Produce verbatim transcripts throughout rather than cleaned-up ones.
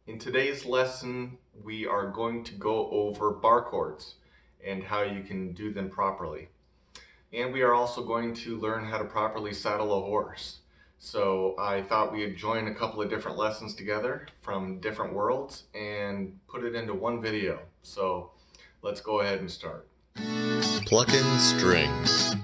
In today's lesson, we are going to go over bar chords and how you can do them properly. And we are also going to learn how to properly saddle a horse. So I thought we'd join a couple of different lessons together from different worlds and put it into one video. So let's go ahead and start. Plucking strings.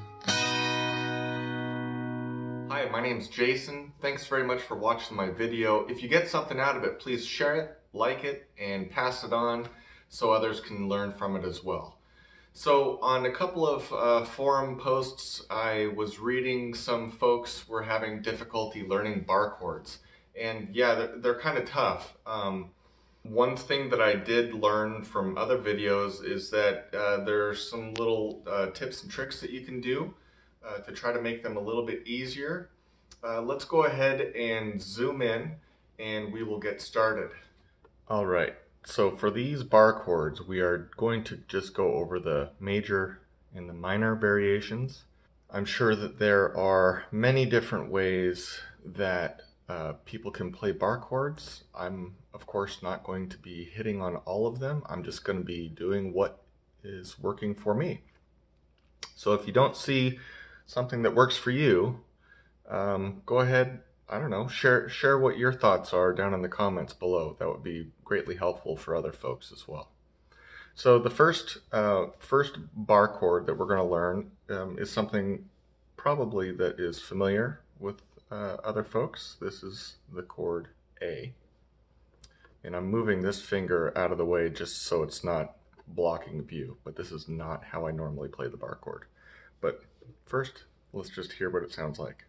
Hi, my name's Jason. Thanks very much for watching my video. If you get something out of it, please share it, like it, and pass it on so others can learn from it as well. So on a couple of uh, forum posts, I was reading some folks were having difficulty learning bar chords. And yeah, they're, they're kind of tough. Um, one thing that I did learn from other videos is that uh, there's some little uh, tips and tricks that you can do Uh, to try to make them a little bit easier. Uh, let's go ahead and zoom in and we will get started. All right, so for these bar chords, we are going to just go over the major and the minor variations. I'm sure that there are many different ways that uh, people can play bar chords. I'm, of course, not going to be hitting on all of them. I'm just going to be doing what is working for me. So if you don't see something that works for you, um, go ahead, I don't know, share share what your thoughts are down in the comments below. That would be greatly helpful for other folks as well. So the first uh, first bar chord that we're going to learn um, is something probably that is familiar with uh, other folks. This is the chord A. And I'm moving this finger out of the way just so it's not blocking view, but this is not how I normally play the bar chord. But first, let's just hear what it sounds like.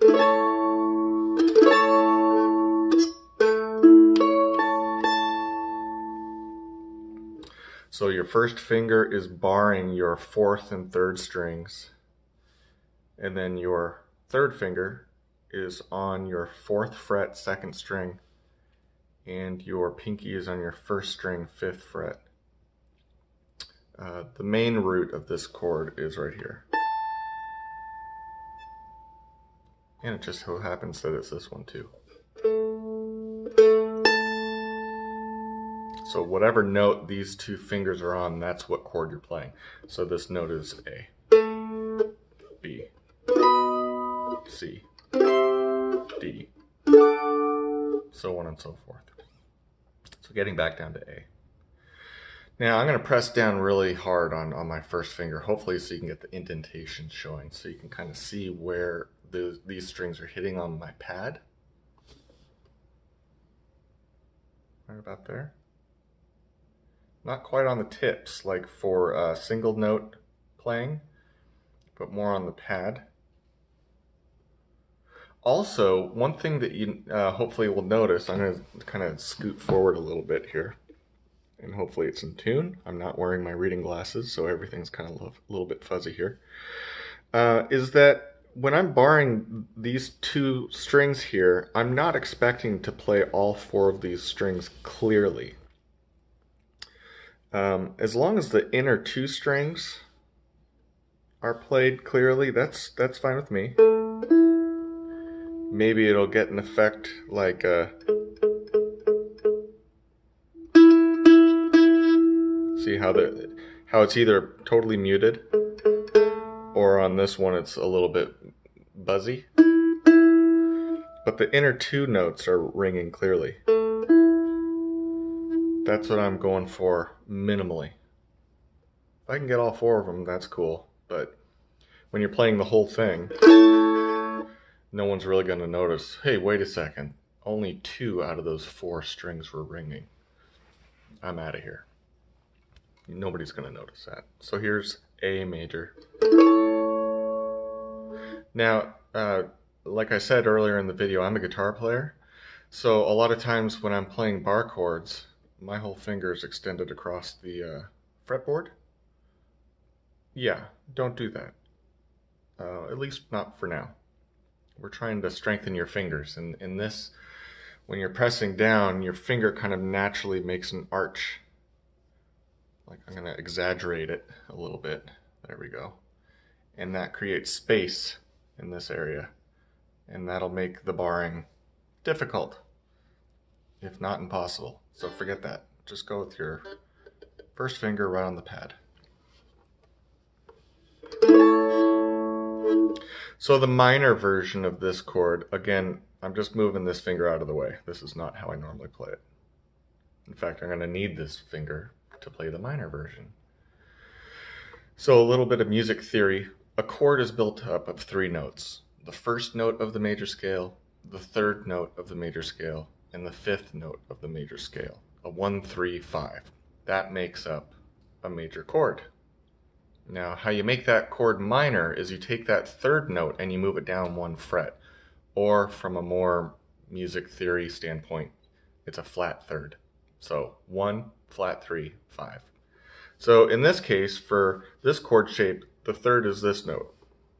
So your first finger is barring your fourth and third strings, and then your third finger is on your fourth fret, second string, and your pinky is on your first string, fifth fret. Uh, the main root of this chord is right here. And it just so happens that it's this one too. So whatever note these two fingers are on, that's what chord you're playing. So this note is A, B, C, D, so on and so forth. So getting back down to A. Now I'm going to press down really hard on, on my first finger, hopefully so you can get the indentation showing, so you can kind of see where the, these strings are hitting on my pad. Right about there. Not quite on the tips like for uh, single note playing, but more on the pad. Also, one thing that you uh, hopefully will notice, I'm going to kind of scoot forward a little bit here. And hopefully it's in tune. I'm not wearing my reading glasses, so everything's kind of a little bit fuzzy here. Uh, is that when I'm barring these two strings here, I'm not expecting to play all four of these strings clearly. Um, as long as the inner two strings are played clearly, that's that's fine with me. Maybe it'll get an effect like uh, see how the how it's either totally muted or on this one it's a little bit buzzy. But the inner two notes are ringing clearly. That's what I'm going for minimally. If I can get all four of them, that's cool. But when you're playing the whole thing, no one's really going to notice, hey, wait a second, only two out of those four strings were ringing. I'm out of here. Nobody's going to notice that. So here's A major. Now, uh, like I said earlier in the video, I'm a guitar player. So a lot of times when I'm playing bar chords, my whole finger is extended across the uh, fretboard. Yeah, don't do that. Uh, at least not for now. We're trying to strengthen your fingers. And in this, when you're pressing down, your finger kind of naturally makes an arch. Like I'm going to exaggerate it a little bit. There we go. And that creates space in this area. And that'll make the barring difficult. if not impossible. So forget that. Just go with your first finger right on the pad. So the minor version of this chord, again, I'm just moving this finger out of the way. This is not how I normally play it. In fact, I'm going to need this finger to play the minor version. So a little bit of music theory. A chord is built up of three notes. The first note of the major scale, the third note of the major scale, and the fifth note of the major scale. A one, three, five. That makes up a major chord. Now, how you make that chord minor is you take that third note and you move it down one fret. Or from a more music theory standpoint, it's a flat third. So one, flat three, five. So in this case, for this chord shape, the third is this note.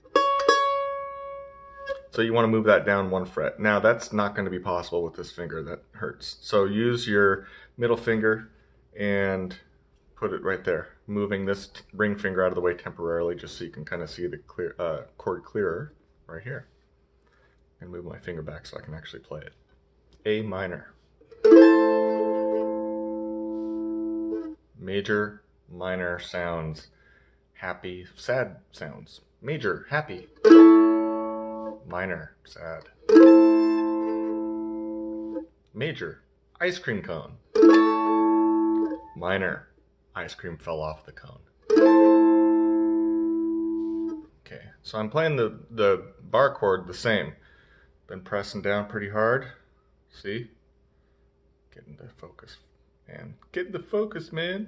So you want to move that down one fret. Now that's not going to be possible with this finger, that hurts. So use your middle finger and put it right there, moving this ring finger out of the way temporarily just so you can kind of see the clear uh, chord clearer right here. And move my finger back so I can actually play it. A minor. Major, minor sounds. Happy, sad sounds. Major, happy. Minor, sad. Major, ice cream cone. Minor, ice cream fell off the cone. Okay, so I'm playing the, the bar chord the same. Been pressing down pretty hard. See? Getting the focus, man. Getting the focus, man.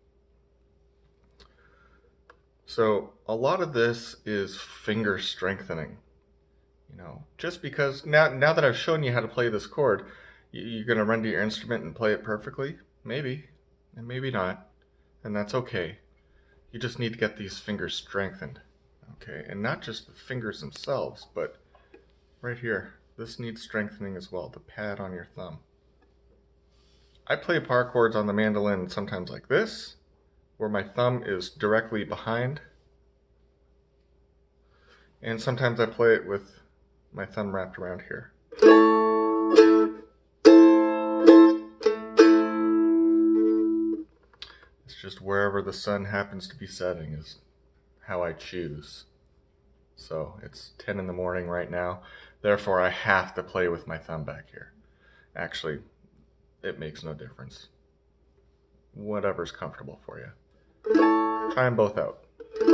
So a lot of this is finger strengthening. You know, just because now now that I've shown you how to play this chord, you're gonna run to your instrument and play it perfectly? Maybe, and maybe not, and that's okay. You just need to get these fingers strengthened, okay? And not just the fingers themselves, but right here, this needs strengthening as well, the pad on your thumb. I play bar chords on the mandolin sometimes like this, where my thumb is directly behind. And sometimes I play it with my thumb wrapped around here. It's just wherever the sun happens to be setting is how I choose. So it's ten in the morning right now, therefore I have to play with my thumb back here. Actually, it makes no difference. Whatever's comfortable for you. Try them both out.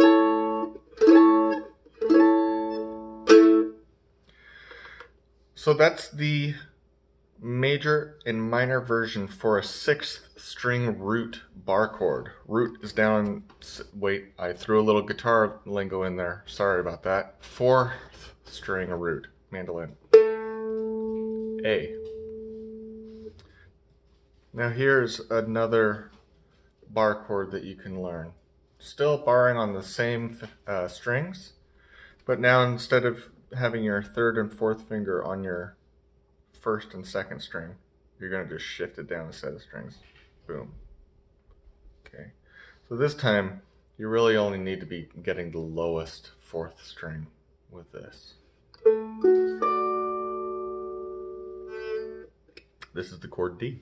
So that's the major and minor version for a sixth string root bar chord. Root is down, wait, I threw a little guitar lingo in there. Sorry about that. Fourth string root, mandolin. A. Now here's another bar chord that you can learn. Still barring on the same uh, strings, but now instead of having your third and fourth finger on your first and second string, you're going to just shift it down a set of strings. Boom. Okay. So this time, you really only need to be getting the lowest fourth string with this. This is the chord D.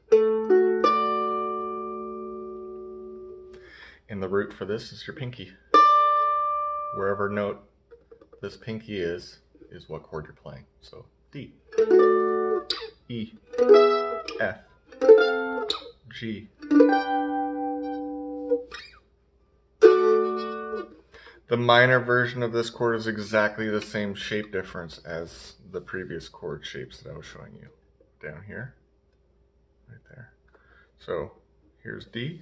And the root for this is your pinky. Wherever note this pinky is, is what chord you're playing. So D, E, F, G. The minor version of this chord is exactly the same shape difference as the previous chord shapes that I was showing you. Down here, right there. So here's D,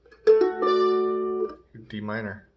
D minor.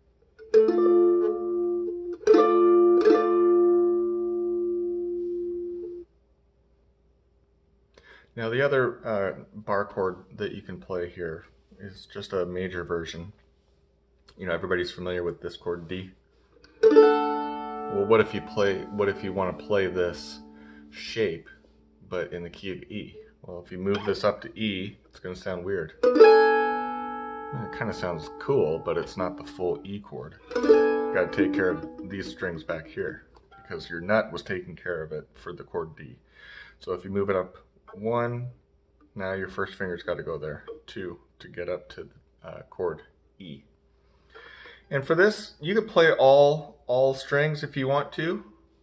Now the other uh, bar chord that you can play here is just a major version. You know, everybody's familiar with this chord D. Well, what if you play, what if you want to play this shape, but in the key of E? Well, if you move this up to E, it's going to sound weird. It kind of sounds cool, but it's not the full E chord. You got to take care of these strings back here because your nut was taking care of it for the chord D. So if you move it up one, Now your first finger's got to go there, two, to get up to the uh, chord E. And for this, you could play all, all strings if you want to.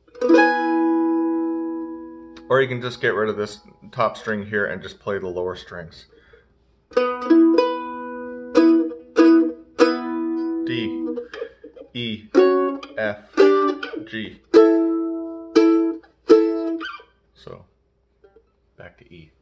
Or you can just get rid of this top string here and just play the lower strings. D, E, F, G. So, back to E.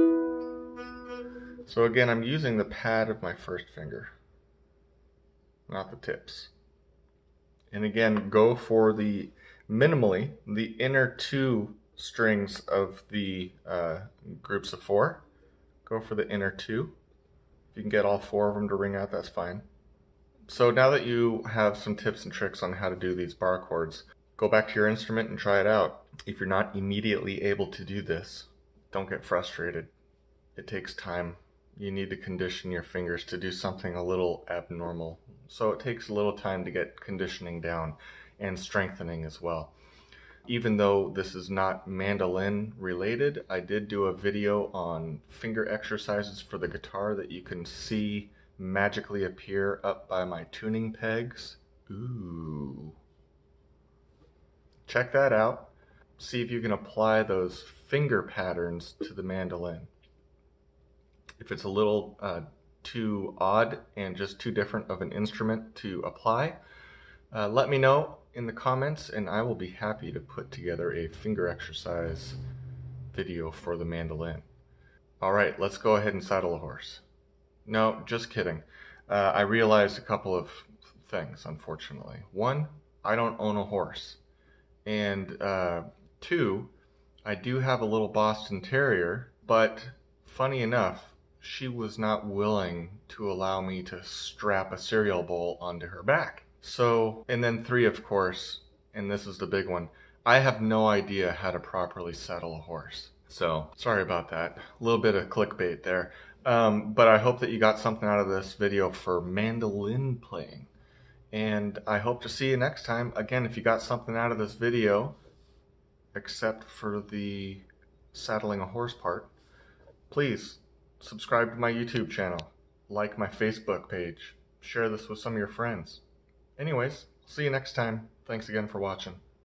So again, I'm using the pad of my first finger, not the tips. And again, go for the, minimally, the inner two strings of the uh, groups of four. Go for the inner two. If you can get all four of them to ring out, that's fine. So now that you have some tips and tricks on how to do these bar chords, go back to your instrument and try it out. If you're not immediately able to do this, don't get frustrated. It takes time. You need to condition your fingers to do something a little abnormal. So it takes a little time to get conditioning down and strengthening as well. Even though this is not mandolin related, I did do a video on finger exercises for the guitar that you can see magically appear up by my tuning pegs. Ooh. Check that out. See if you can apply those finger patterns to the mandolin. If it's a little uh, too odd and just too different of an instrument to apply, uh, let me know in the comments and I will be happy to put together a finger exercise video for the mandolin. Alright, let's go ahead and saddle a horse. No, just kidding. Uh, I realized a couple of things, unfortunately. One, I don't own a horse. And uh, two, I do have a little Boston Terrier, but funny enough, she was not willing to allow me to strap a cereal bowl onto her back. So, and then three, of course, and this is the big one, I have no idea how to properly saddle a horse. So, sorry about that. A little bit of clickbait there. Um, but I hope that you got something out of this video for mandolin playing. And I hope to see you next time. Again, if you got something out of this video, except for the saddling a horse part, please subscribe to my YouTube channel, like my Facebook page, share this with some of your friends. Anyways, see you next time. Thanks again for watching.